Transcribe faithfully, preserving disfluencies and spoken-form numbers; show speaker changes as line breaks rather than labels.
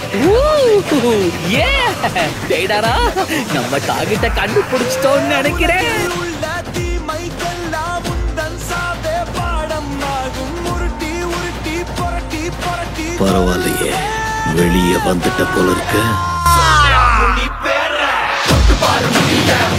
டேடாரா நம்ம டார்கெட்ட கண்டுபிடிச்சிட்டோம்னு நினைக்கிறேன்.
பரவாயில்லையே, வெளியே வந்துட்ட போல இருக்கு.